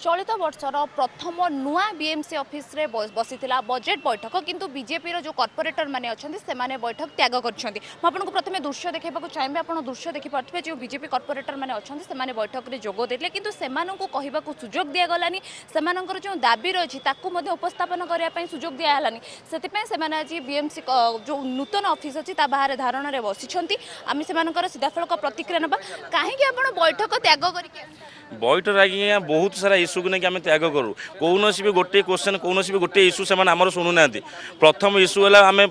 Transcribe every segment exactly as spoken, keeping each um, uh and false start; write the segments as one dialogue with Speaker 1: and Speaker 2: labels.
Speaker 1: चलित वर्षर प्रथम नुआ बीएमसी ऑफिस रे बसीथिला बजेट बैठक किंतु बीजेपी रो जो कॉर्पोरेटर माने अछंती से माने बैठक त्याग करछंती। म आपनको प्रथमे दृश्य देखेबाकू चाहिबे। आपण दृश्य देखि पारथिबे जो बीजेपी कॉर्पोरेटर माने अछंती से माने बैठक रे जोगो देले किंतु सेमानंकु कहिबाकू सुजोग दिया गलानी। सेमानंकर जो दाबी रही ताकू मध्ये उपस्थापन करिया पई सुजोग दिया हलानी। सेति पई सेमाने आज बीएमसी जो नूतन ऑफिस अछि ता बाहर धारणा रे बसिछंती। आमी सेमानकर सीधाफलक प्रतिक्रिया नबा काहे कि आपण बैठक त्याग करिके
Speaker 2: बैठक आज्ञा बहुत सारा इश्यू को लेकिन आम त्याग करूँ कौन भी गोटे क्वेश्चन कौन भी गोटे इश्यू से आम शुणुना। प्रथम इश्यू है आम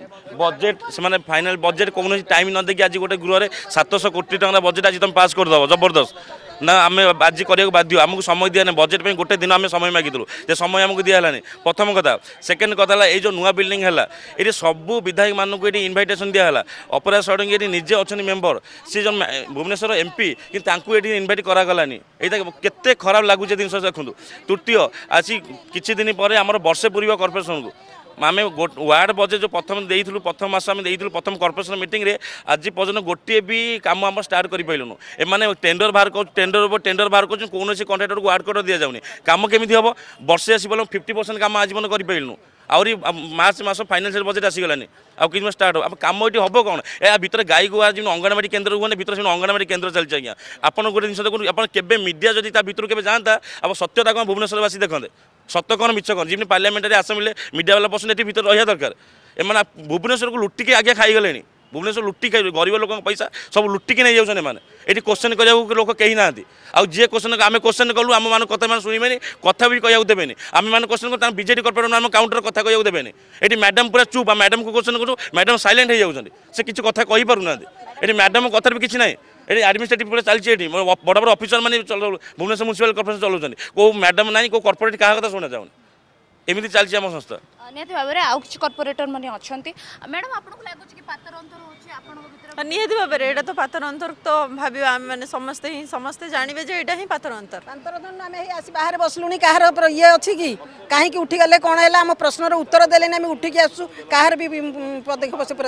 Speaker 2: बजेट से फाइनाल बजेट कौन टाइम न देखिए आज गोटे गृह में सातश कोटी टका बजेट आज तुम पास करदेव जबरदस्त ना आम आज करने बाध्य आमको समय दिया नहीं बजेट में गोटे दिन आम समय मागिलु जे समय आमको दिहलानी प्रथम कथा। सेकेंड कथा है जो नुआ बिल्डिंग है ये सबू विधायक मानक ये इनभाइटेशन दिहला अपराध सड़क ये निजे अच्छा मेम्बर सी जो भुवनेश्वर एमपी कि ये इनभाइट करागलानी यहाँ केते खराब लगुच जिन देखूँ। तृतीय आज किसी दिन पर आम वर्षे पूर्व कॉर्पोरेशन को आम वार्ड बजेट जो प्रथम देइथिलु प्रथम मास आम देइथिलु प्रथम कॉर्पोरेशन मीटिंग रे आज पर्यटन गोटे भी काम आम स्टार्ट कर पाइलुनु। एमाने टेंडर बाहर कर टेंडर टेंडर बाहर कर कौन कॉन्ट्राक्टर को वार्ड कर दि जाऊनी काम केमी हम वर्षे आस फिफ्टी परसेंट काम आजीवन कर पाइलुनु। आहरी मार्च मास फाइनान्शियल बजेट आसीगलानी आउ कि स्टार्ट अब कम ये हम कौन या भितर गाई गुआ जो अंगनवाड़ी केन्द्र हुए भितर से अंगनवाड़ी केन्द्र चलती आज्ञा। आपन गोटे जिन देखो आप केबे मीडिया जदि भितर के जाता अब सत्यता कौन भुवनेश्वरवासी देखते सत्य कौन मिछ कौन जिन पार्लियामेंटारी आसेम्बली मीडिया वाला पर्सन ये भर रहा दरकार। एम भुवनेश्वर को लुटिकी आगे खाईगले भुवनेश्वर लुटि खाई गरीब लोक पैसा सब लुटिकी नहीं जाऊँ मैंने ये क्वेश्चन करा लोक कहीं ना आउ जी क्वेश्चन आम क्वेश्चन कलु आम मान कथा शुणवे कथा भी कहूँ देवे आम मैंने क्वेश्चन कर बीजेडी कॉर्पोरेटर आम काउंटर कथा कहूँ देवे ये मैडम पूरा चुप मैडम को क्वेश्चन करूँ मैडम साइलेंट हो जाऊँ से किसी कथा कहीपना ये मैडम कथार भी किसी ना ये आडमिनिस्ट्रेटिव पूरा चलती ये बड़ बड़ ऑफिसर मैंने भुवनेश्वर म्यूनिसिपल कॉर्पोरेशन चलाऊँ कौ मैडम ना कौ कॉर्पोरेट क्या कथा शुणा जाऊँ एमती चलती आम संस्था
Speaker 1: निहत भाव में आउ किसी कॉर्पोरेटर मैंने अच्छा मैडम आपको लगुच कि पातर अंतर होची
Speaker 3: निहत भाव में यहाँ तो पातर अंतर तो भाव मैंने समस्ते ही समस्ते जानवे जे यहाँ ही पातर अंतर
Speaker 4: पातर अंतर आम आसी बाहर बसलुनी कहार ये अच्छी कि कहीं उठीगले कौन है आम प्रश्नर उत्तर देले आम उठिकी आसू कहार भी पदक्षेप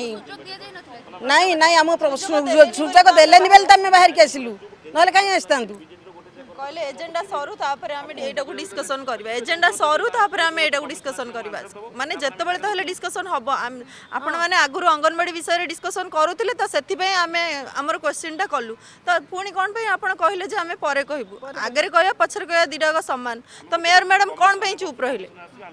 Speaker 4: ना ना आम सूचक देलेनी बेले तो आम बाहर की आसलु ना कहीं आसता
Speaker 3: कहले एजेंडा सरू तापर आम एटा को डिस्कशन करबा एजेंडा सरू तापर आम एटा को डिस्कशन करबा माने जत्ते बेले तो हले डिस्कशन हबो आपण माने आगुरु अंगनवाड़ी विषय रे डिस्कशन करूतिले तो सेति पे आमे हमर क्वेश्चन टा कलु तो पुणी कोन पे आपण कहले जे आमे परे कहबू आगरे कहया पछर कहया दिडाक समान तो मेयर मैडम कोन पे चुप रहिले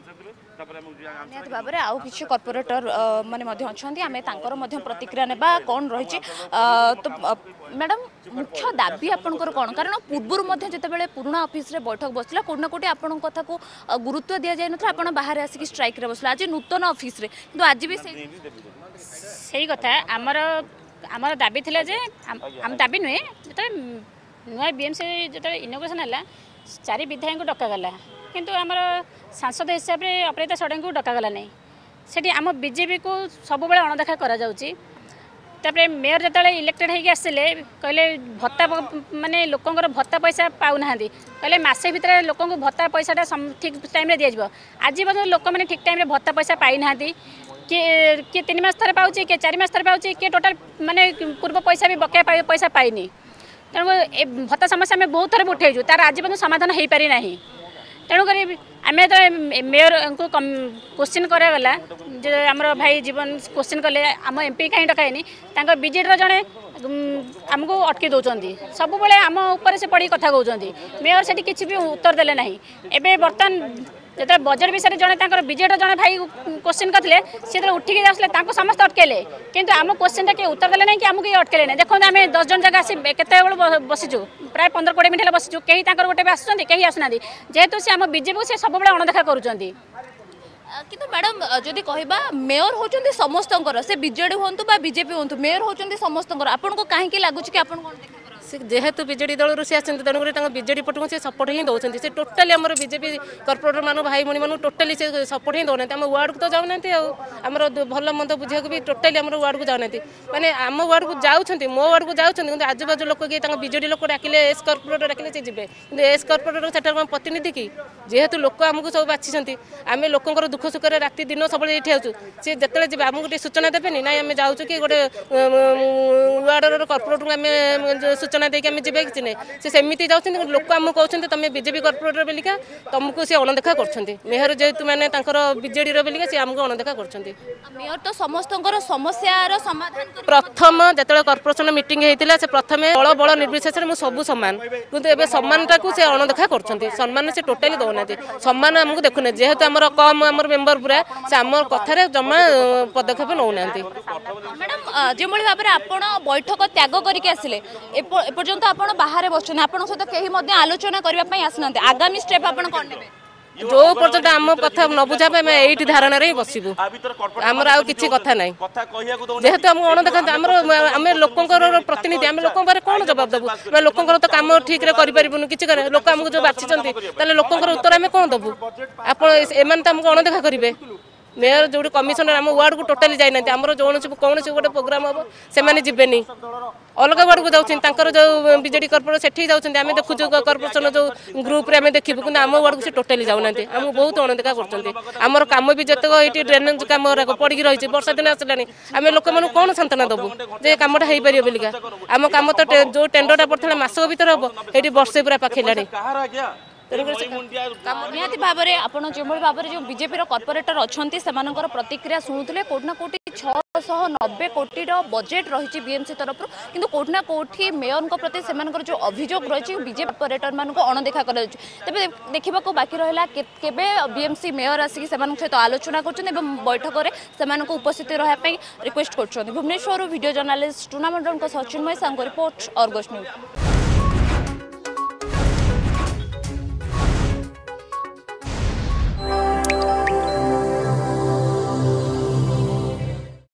Speaker 1: निहत भाव में आउ किसी कॉर्पोरेटर माने मध्य अछंती आमे तांकर मध्य प्रतिक्रिया नेबा कौन रही तो मैडम मुख्य दाबी आपनकर कौन कारण पूर्व मध्य जितेबाला पुराना ऑफिस रे बैठक बसला कोना कोटी आपण कथा को गुरुत्व दिया जाय नथला आपण बाहर आसिक स्ट्राइक रे बसला आज नूतन ऑफिस रे किंतु आज भी
Speaker 5: सही कथा आमर आमर दाबी थिला जे हम दाबी नुहे जते नुआ बीएमसी जते इनोग्रेशन हला चारि विधायक को डका गला किंतु आमर सांसद हिसाब से अपराजिता षडंगी को डका गला नहीं सेठी आम बीजेपी को सब बेले अणदेखा करा जाउची। तापरे मेयर जिते इलेक्टेड होगी आसले कहले भत्ता माने लोकंर भत्ता पैसा पाऊना कहले मसे भितर लोक भत्ता पैसाटा ठीक टाइम रे दिया आज पर्यटन लोक मैंने ठीक टाइम रे भत्ता पैसा पाई ना किए किए तीन मास थे पाँच किए चार मास थे पाँच किए टोटाल माने पूर्व पैसा भी बकाया पैसा पाइनी तेणु ए भत्ता समस्या आम बहुत थर उठेजु तार आज पर्यटन समाधान हो पारि ना तेणुक आम तो मेयर को क्वेश्चन करागला जे आम भाई जीवन क्वेश्चन कले आम एमपी कहीं डकायनी बीजेडी जड़े आमको अटकी दौरान सब बेले आम उपर से पड़ी कथा कहते मेयर से किसी भी उत्तर देले ना एवं बर्तमान जो बजेट विषय जड़े बीजेडी जड़े भाई क्वेश्चन करते सी उठिकी जाते समस्त अटकेले किंतु आम क्वेश्चन टा किए उत्तर देले ना कि आमको किए अटकेले ना देखो आम दस जन जगह आसी केत बसीचु प्राय पंद्रह कोड़े मिनट बसीचु कहीं गोटे भी आसुँच कहीं आसुना जेहेतु से आम बीजेपी से सब अणदेखा करुँच
Speaker 1: किंतु मैडम जदि कहबा मेयर होचंदी समस्तंकर से बीजेडी होंतु बा बीजेपी होंतु मेयर होचंदी समस्तंकर आपन को काहे कि लागुच कि आपन कोन देखा
Speaker 6: जेहेतु बीजेडी दल सी आसते तेणुक बीजेडी पटक से सपोर्ट ही दौरान से टोटाली आम बीजेपी कॉर्पोरेटर मान भाई भाई मान टोटाली से सपोर्ट ही दौना आम वार्ड को तो जाऊना आमर भल मंद बुझा भी टोटाली आम वार्ड को जाऊना मैंने आम वार्ड को जाऊँ मो वार्ड को जाऊँ आजुबाजू लोक किए बीजेडी लोक डाकिले एस कॉर्पोरेटर डाकिले से जी एस कॉर्पोरेटर से प्रतिनिधि कि जेहेतु लोक आमको सब बाछी आम लोकर दुख सुख राति दिन सब ये आसू सी जिते जी आमको गोटे सूचना देवे ना आम जाऊँ कि गोटे वार्डर कॉर्पोरेटर आम सूचना ठिकाना देके आम जी कि नहीं से सेमती जाऊँ लोक आमको कहते तुम बीजेपी कर्पोरेटर बोलिका तुमको सी अणदेखा कर मेयर जेहेतु मैंने बीजेडी बोलिका सी आमको अणदेखा कर
Speaker 1: मेयर तो समस्त समस्या समाधान
Speaker 6: प्रथम जो कर्पोरेशन मीटिंग होता से प्रथम बड़ बड़ निर्विशेष में सबू सामान किंतु एवं सम्मानटा को से अणदेखा कर सम्मान से टोटाली दौना सम्मान आमको देखुना जेहेतु आम कम आम मेम्बर पूरा से आम कथार जमा पदक्षेप नौना
Speaker 1: मैडम जो भाव में आप बैठक त्याग करके आसिले एपर्यंत आप बाहर बस आप सहित कहीं आलोचना करने आसना आगामी स्टेप आप कौन नेबे
Speaker 6: जो पर्यटन आम कथा न बुझा ये धारणा ही बसबू आमर आ कि कथा ना जेहेतु आम अणदेखा आम लोकंर प्रतिनिधि आम लोक कौन जवाब देवु लोकंर तो कम ठीक करूँ कि लोक आमको जो बाछी लोकंर उत्तर आम कौन देवु आप एम आमको अणदेखा करेंगे मेयर जो कमिशनर आम वार्ड को टोटाली जाइना आमर जो कौन गोटे प्रोग्राम हम से जीवेनि अलग वार्ड को जाऊँ जो बीजेडी कर्पोरेट से जाऊँ आम देखु कर्पोरेशन जो ग्रुप रे देखू कि आम वार्ड को से टोटाली जाऊना आमको बहुत अणदेखा कर कम भी जितक ये ड्रेनेज कम पड़ी रही वर्षा दिन आसला आम लोक मैं कौन सांत्वना देवु जे कमटा हो पार बोलिका आम कम तो जो टेंडरटा पड़ता मसक भर हम ये वर्षे पूरा पाखिला
Speaker 1: निहाती भाव में आप जो भाव में जो बीजेपी कर्पोरेटर अच्छा से प्रतिक्रिया शुणुते कौटना कौटी छह नब्बे कोटी बजेट रही बीएमसी तरफ किंतु कौटना कौटी मेयर प्रति से जो अभियोग रही बीजेपी कर्पोरेटर मान अणदेखा कर तेज देखा बाकी रहा केबे बीएमसी मेयर आसिक सहित आलोचना कर बैठक में उपस्थित रहा रिक्वेस्ट कर Bhubaneswar video journalist tournament Sachin मई सांग रिपोर्ट अर्गस न्यूज।